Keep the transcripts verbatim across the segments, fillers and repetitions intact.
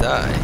die.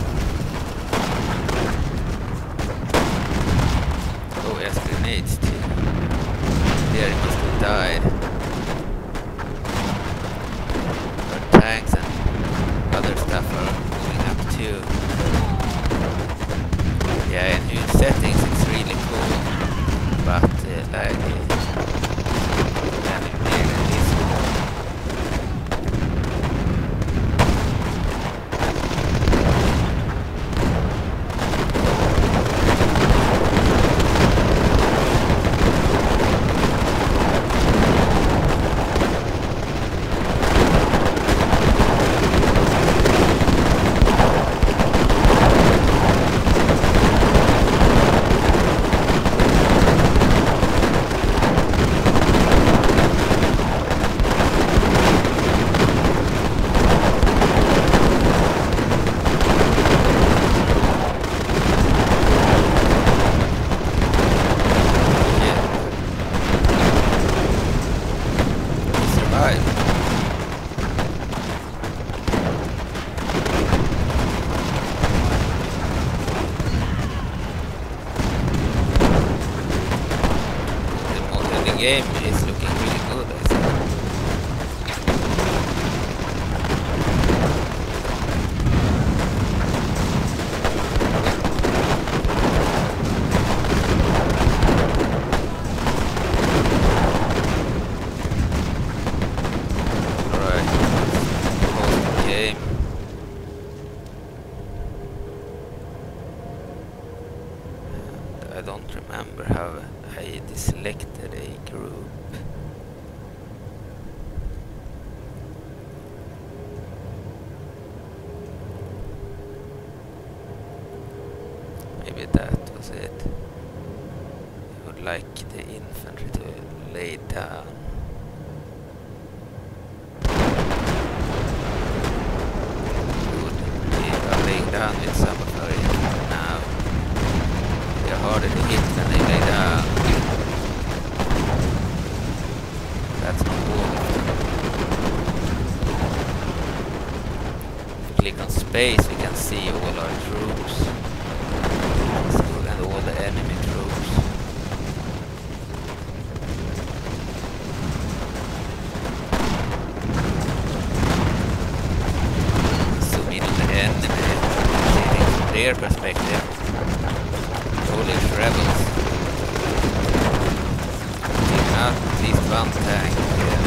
Oh, he has grenades too. There he must have died. Our tanks and other stuff are moving up too. Yeah, in new settings it's really cool, but uh, like uh, having bigger than this one. Game is looking really good, I think. Alright, close the game. And I don't remember how I deselected a group. Maybe that was it. I would like the infantry to lay down. Good. We are laying down with some of our infantry now. They are harder to hit when they lay down. That's cool. If we click on space, we can see all our troops. And all the enemy troops. Zoom in on the enemy. See things from their perspective. Polish rebels. Taking out at least one tank. Yeah.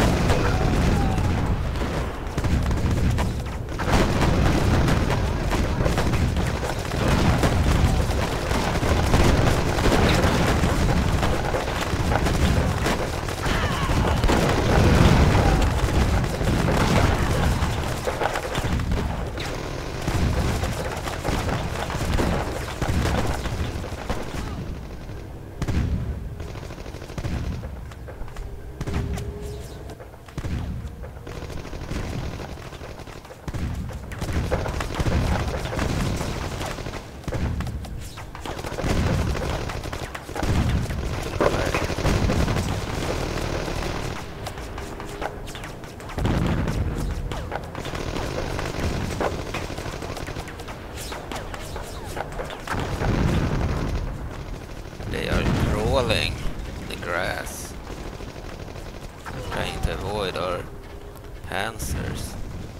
Crawling the grass, trying to avoid our panzers.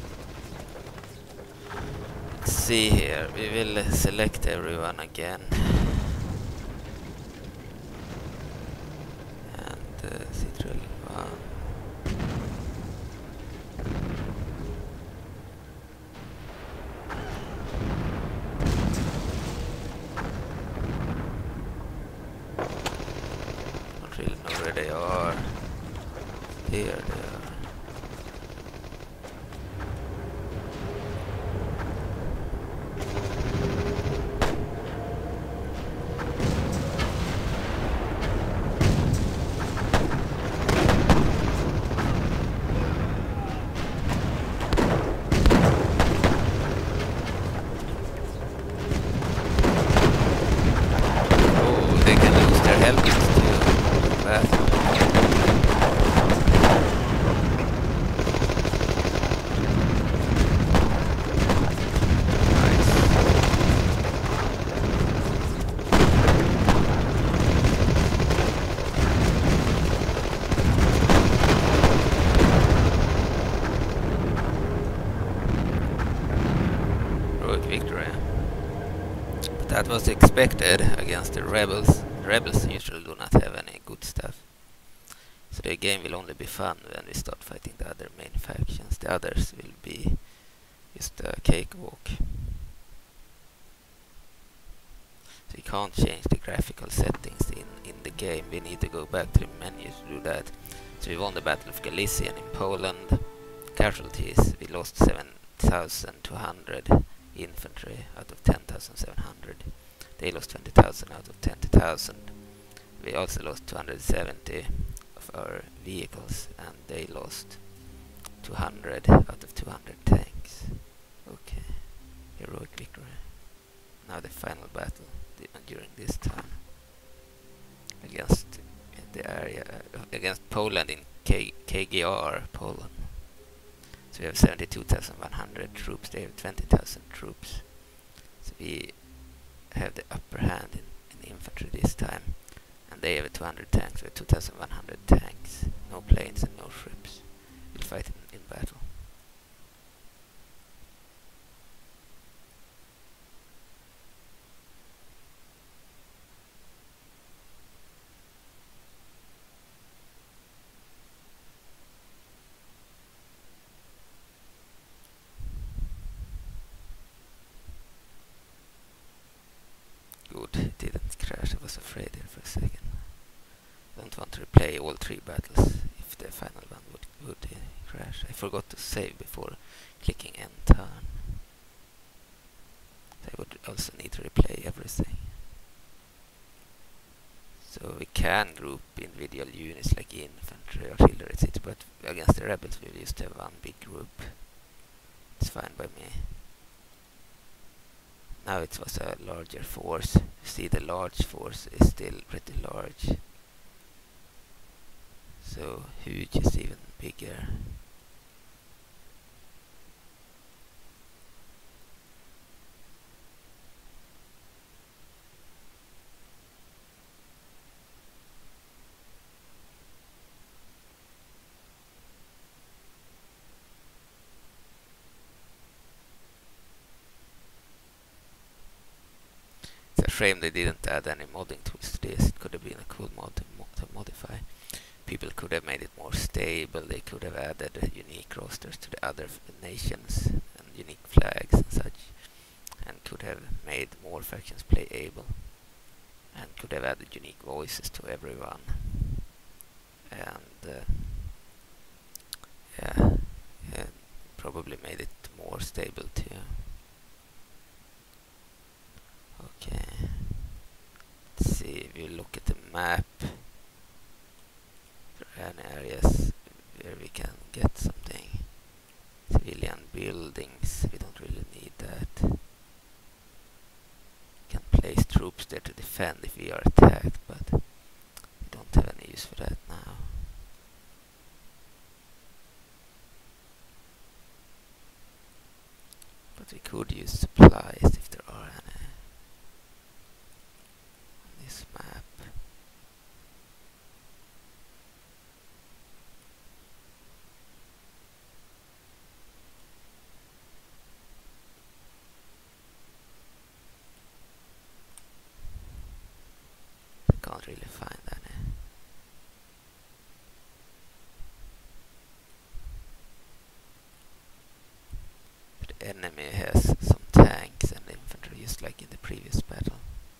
Let's see here, we will select everyone again. And uh, Citral one. Really know where they are. Here they are. Oh, they can lose their helmets too. Bad. that was expected against the rebels. The rebels usually do not have any good stuff. So the game will only be fun when we start fighting the other main factions. The others will be just a cakewalk. So you can't change the graphical settings in, in the game. We need to go back to the menu to do that. So we won the Battle of Galicia in Poland. Casualties, we lost seven thousand two hundred infantry out of ten thousand seven hundred. They lost twenty thousand out of ten thousand. We also lost two hundred seventy of our vehicles, and they lost two hundred out of two hundred tanks. Okay, heroic victory. Now the final battle during this time against the area uh, against Poland in K KGR Poland. So we have seventy-two thousand one hundred troops. They have twenty thousand troops. So we have the upper hand in, in infantry this time, and they have two hundred tanks. We have two thousand one hundred tanks. No planes and no ships. We'll fight in, in battle. Good, it didn't crash. I was afraid there for a second. Don't want to replay all three battles if the final one would, would uh, crash. I forgot to save before clicking end turn. I would also need to replay everything. So we can group individual units like infantry, artillery, et cetera. But against the rebels we used to have one big group. It's fine by me. Now it was a larger force. You see, the large force is still pretty large. So huge is even bigger. It's a shame they didn't add any modding tools to this. It could have been a cool mod to, mo to modify. People could have made it more stable. They could have added uh, unique rosters to the other nations and unique flags and such, and could have made more factions playable, and could have added unique voices to everyone, and uh, yeah, yeah, probably made it more stable too. Okay, let's see if you look at the map. There are any areas where we can get something. Civilian buildings, we don't really need that. We can place troops there to defend if we are attacked, but we don't have any use for that now. But we could use supplies if there are any on this map. I can't really find any. The enemy has some tanks and infantry, just like in the previous battle.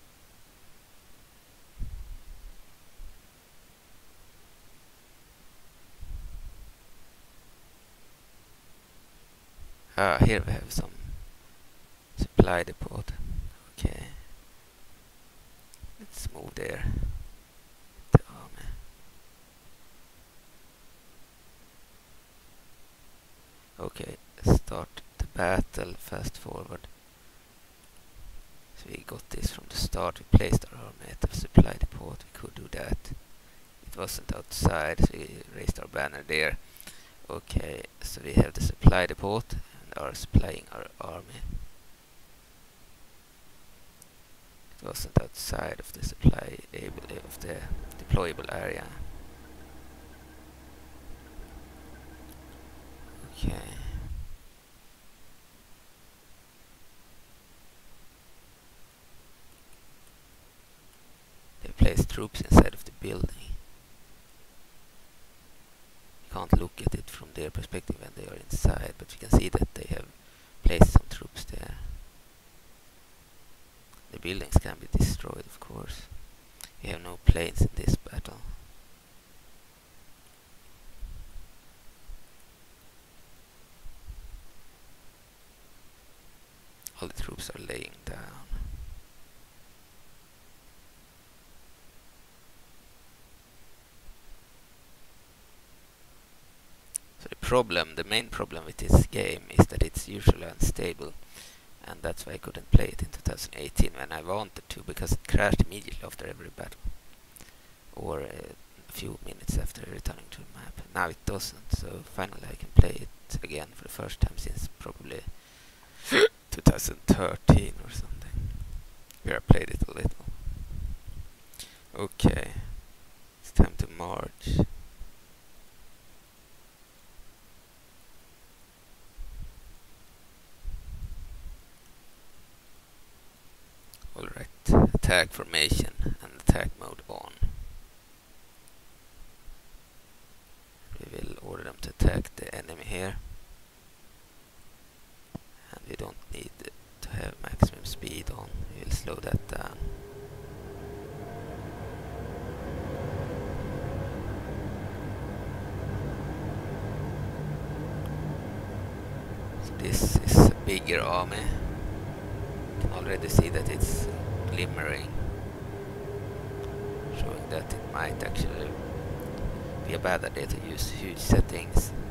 Ah, here we have some supply depot. Okay, let's move there. The army. Okay, start the battle. Fast forward. So we got this from the start. We placed our army at the supply depot. We could do that. It wasn't outside, so we raised our banner there. Okay, so we have the supply depot and are supplying our army. It wasn't outside of the supply able of the deployable area. Okay. troops inside of the building. You can't look at it from their perspective when they are inside, but you can see that they have placed some troops there. The buildings can be destroyed, of course. We have no planes in this battle. All the troops are laying down. So the problem, the main problem with this game is that it's usually unstable, and that's why I couldn't play it in two thousand eighteen when I wanted to, because it crashed immediately after every battle, or uh, a few minutes after returning to the map. Now it doesn't, so finally I can play it again for the first time since probably two thousand thirteen or something, where I played it a little. Okay, it's time to march. Alright, attack formation and attack mode on. We will order them to attack the enemy here. And we don't need to have maximum speed on, we will slow that down. So this is a bigger army. You can already see that it's glimmering, showing that it might actually be a bad idea to use huge settings.